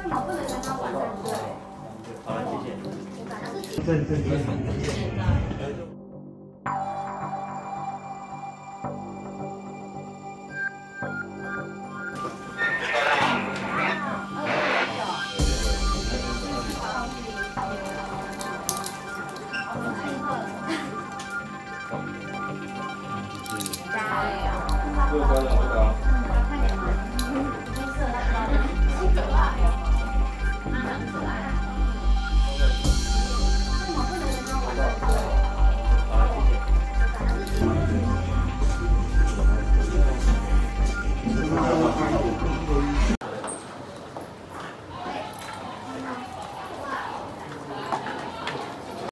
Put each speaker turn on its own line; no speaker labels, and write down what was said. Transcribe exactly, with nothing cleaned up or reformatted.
什么不能跟他玩在对？
好了，谢谢。
正正正。
加油！
六关了，这个。